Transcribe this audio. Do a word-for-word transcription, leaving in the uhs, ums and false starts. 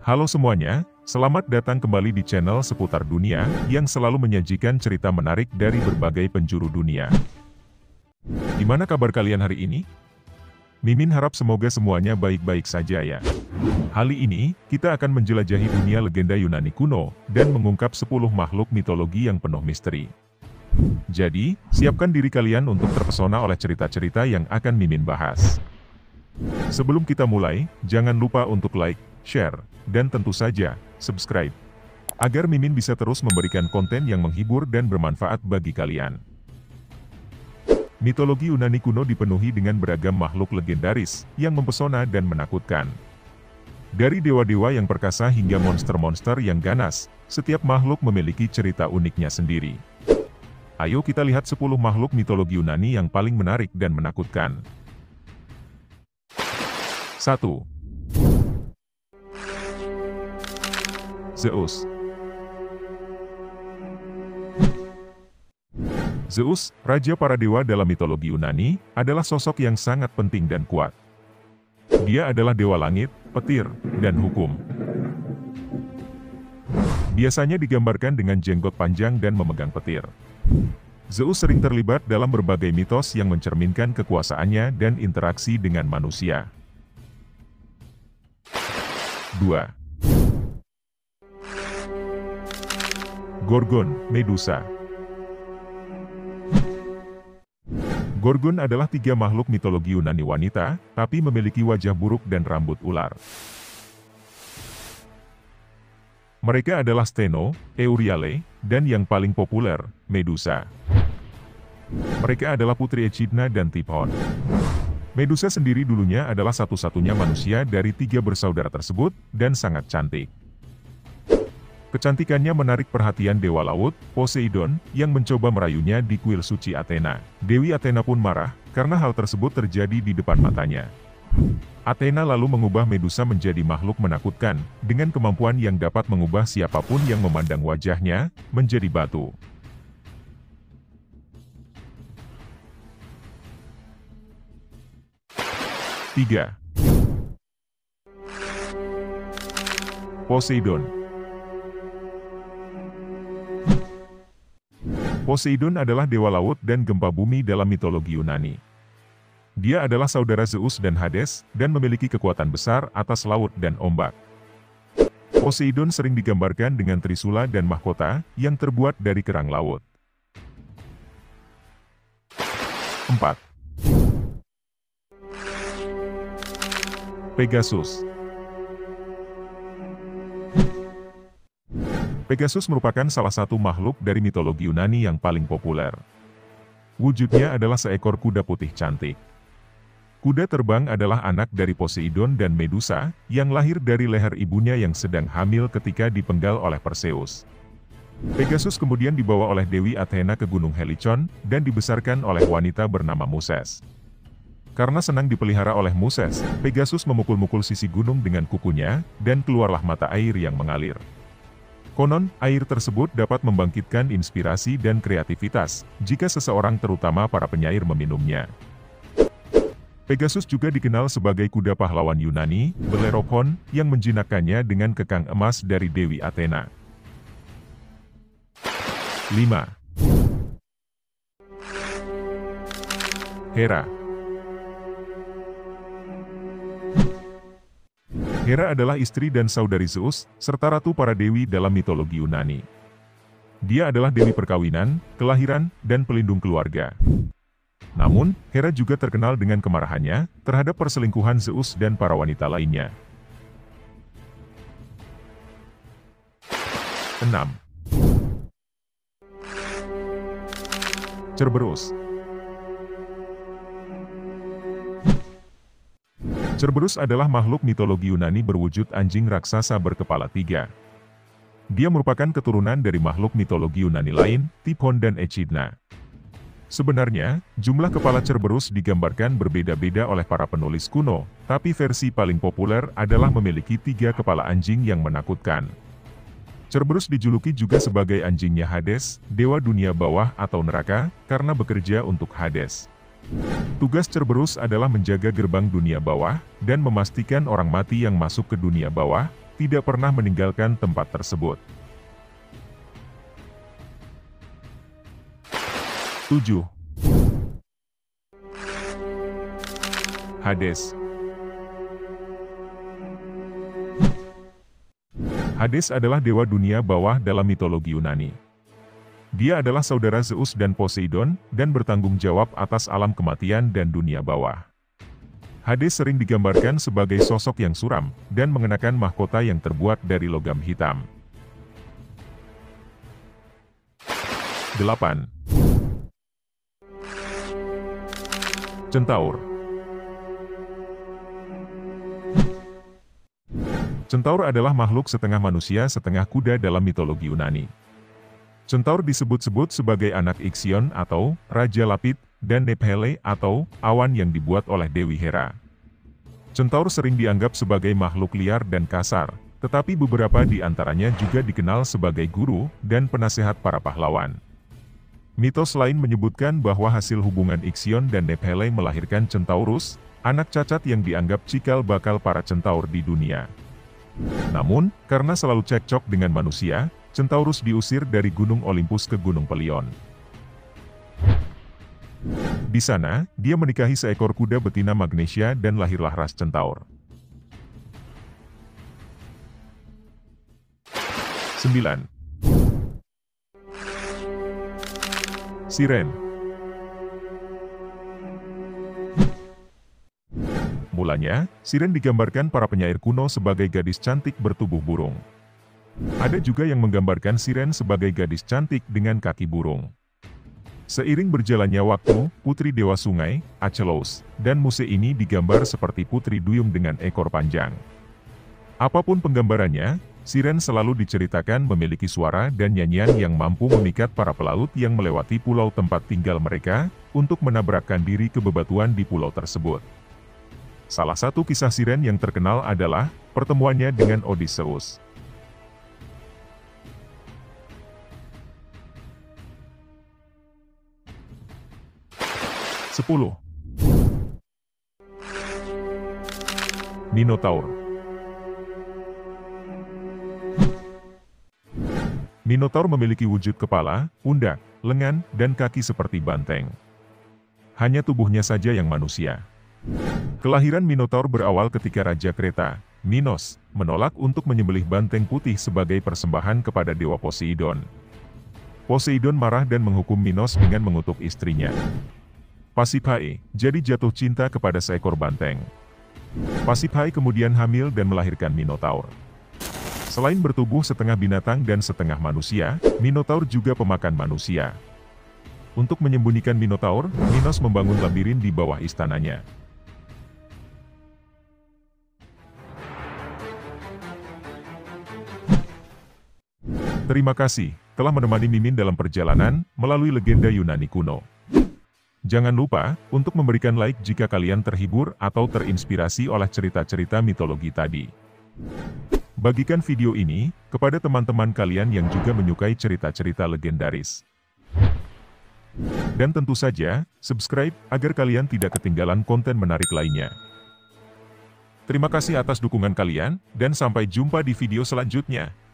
Halo semuanya, selamat datang kembali di channel seputar dunia, yang selalu menyajikan cerita menarik dari berbagai penjuru dunia. Gimana kabar kalian hari ini? Mimin harap semoga semuanya baik-baik saja ya. Kali ini, kita akan menjelajahi dunia legenda Yunani kuno, dan mengungkap sepuluh makhluk mitologi yang penuh misteri. Jadi, siapkan diri kalian untuk terpesona oleh cerita-cerita yang akan Mimin bahas. Sebelum kita mulai, jangan lupa untuk like, share, dan tentu saja, subscribe. Agar Mimin bisa terus memberikan konten yang menghibur dan bermanfaat bagi kalian. Mitologi Yunani kuno dipenuhi dengan beragam makhluk legendaris, yang mempesona dan menakutkan. Dari dewa-dewa yang perkasa hingga monster-monster yang ganas, setiap makhluk memiliki cerita uniknya sendiri. Ayo kita lihat sepuluh makhluk mitologi Yunani yang paling menarik dan menakutkan. satu. Zeus. Zeus, raja para dewa dalam mitologi Yunani, adalah sosok yang sangat penting dan kuat. Dia adalah dewa langit, petir, dan hukum. Biasanya digambarkan dengan jenggot panjang dan memegang petir. Zeus sering terlibat dalam berbagai mitos yang mencerminkan kekuasaannya dan interaksi dengan manusia. dua. Gorgon, Medusa. Gorgon adalah tiga makhluk mitologi Yunani wanita, tapi memiliki wajah buruk dan rambut ular. Mereka adalah Steno, Euryale, dan yang paling populer, Medusa. Mereka adalah putri Echidna dan Typhon. Medusa sendiri dulunya adalah satu-satunya manusia dari tiga bersaudara tersebut, dan sangat cantik. Kecantikannya menarik perhatian dewa laut, Poseidon, yang mencoba merayunya di kuil suci Athena. Dewi Athena pun marah, karena hal tersebut terjadi di depan matanya. Athena lalu mengubah Medusa menjadi makhluk menakutkan, dengan kemampuan yang dapat mengubah siapapun yang memandang wajahnya, menjadi batu. tiga. Poseidon. Poseidon adalah dewa laut dan gempa bumi dalam mitologi Yunani. Dia adalah saudara Zeus dan Hades, dan memiliki kekuatan besar atas laut dan ombak. Poseidon sering digambarkan dengan trisula dan mahkota, yang terbuat dari kerang laut. empat. Pegasus. Pegasus merupakan salah satu makhluk dari mitologi Yunani yang paling populer. Wujudnya adalah seekor kuda putih cantik. Kuda terbang adalah anak dari Poseidon dan Medusa, yang lahir dari leher ibunya yang sedang hamil ketika dipenggal oleh Perseus. Pegasus kemudian dibawa oleh Dewi Athena ke Gunung Helicon, dan dibesarkan oleh wanita bernama Muses. Karena senang dipelihara oleh Muses, Pegasus memukul-mukul sisi gunung dengan kukunya, dan keluarlah mata air yang mengalir. Konon, air tersebut dapat membangkitkan inspirasi dan kreativitas, jika seseorang terutama para penyair meminumnya. Pegasus juga dikenal sebagai kuda pahlawan Yunani, Bellerophon, yang menjinakkannya dengan kekang emas dari Dewi Athena. lima. Hera. Hera adalah istri dan saudari Zeus, serta ratu para dewi dalam mitologi Yunani. Dia adalah dewi perkawinan, kelahiran, dan pelindung keluarga. Namun, Hera juga terkenal dengan kemarahannya terhadap perselingkuhan Zeus dan para wanita lainnya. enam. Cerberus. Cerberus adalah makhluk mitologi Yunani berwujud anjing raksasa berkepala tiga. Dia merupakan keturunan dari makhluk mitologi Yunani lain, Typhon dan Echidna. Sebenarnya, jumlah kepala Cerberus digambarkan berbeda-beda oleh para penulis kuno, tapi versi paling populer adalah memiliki tiga kepala anjing yang menakutkan. Cerberus dijuluki juga sebagai anjingnya Hades, dewa dunia bawah atau neraka, karena bekerja untuk Hades. Tugas Cerberus adalah menjaga gerbang dunia bawah, dan memastikan orang mati yang masuk ke dunia bawah, tidak pernah meninggalkan tempat tersebut. tujuh. Hades. Hades adalah dewa dunia bawah dalam mitologi Yunani. Dia adalah saudara Zeus dan Poseidon, dan bertanggung jawab atas alam kematian dan dunia bawah. Hades sering digambarkan sebagai sosok yang suram, dan mengenakan mahkota yang terbuat dari logam hitam. delapan. Centaur. Centaur adalah makhluk setengah manusia setengah kuda dalam mitologi Yunani. Centaur disebut-sebut sebagai anak Ixion atau Raja Lapit, dan Nephele atau awan yang dibuat oleh Dewi Hera. Centaur sering dianggap sebagai makhluk liar dan kasar, tetapi beberapa di antaranya juga dikenal sebagai guru dan penasehat para pahlawan. Mitos lain menyebutkan bahwa hasil hubungan Ixion dan Nephele melahirkan Centaurus, anak cacat yang dianggap cikal bakal para centaur di dunia. Namun, karena selalu cekcok dengan manusia, Centaurus diusir dari Gunung Olympus ke Gunung Pelion. Di sana, dia menikahi seekor kuda betina Magnesia dan lahirlah ras Centaur. sembilan. Siren. Mulanya, Siren digambarkan para penyair kuno sebagai gadis cantik bertubuh burung. Ada juga yang menggambarkan Siren sebagai gadis cantik dengan kaki burung. Seiring berjalannya waktu, putri dewa sungai, Achelous, dan Muse ini digambar seperti putri duyung dengan ekor panjang. Apapun penggambarannya, Siren selalu diceritakan memiliki suara dan nyanyian yang mampu memikat para pelaut yang melewati pulau tempat tinggal mereka, untuk menabrakkan diri ke bebatuan di pulau tersebut. Salah satu kisah Siren yang terkenal adalah pertemuannya dengan Odysseus. sepuluh. Minotaur. Minotaur memiliki wujud kepala, pundak, lengan, dan kaki seperti banteng. Hanya tubuhnya saja yang manusia. Kelahiran Minotaur berawal ketika Raja Kreta, Minos, menolak untuk menyembelih banteng putih sebagai persembahan kepada dewa Poseidon. Poseidon marah dan menghukum Minos dengan mengutuk istrinya. Pasiphae jadi jatuh cinta kepada seekor banteng. Pasiphae kemudian hamil dan melahirkan Minotaur. Selain bertubuh setengah binatang dan setengah manusia, Minotaur juga pemakan manusia. Untuk menyembunyikan Minotaur, Minos membangun labirin di bawah istananya. Terima kasih telah menemani Mimin dalam perjalanan melalui legenda Yunani kuno. Jangan lupa untuk memberikan like jika kalian terhibur atau terinspirasi oleh cerita-cerita mitologi tadi. Bagikan video ini kepada teman-teman kalian yang juga menyukai cerita-cerita legendaris. Dan tentu saja, subscribe agar kalian tidak ketinggalan konten menarik lainnya. Terima kasih atas dukungan kalian, dan sampai jumpa di video selanjutnya.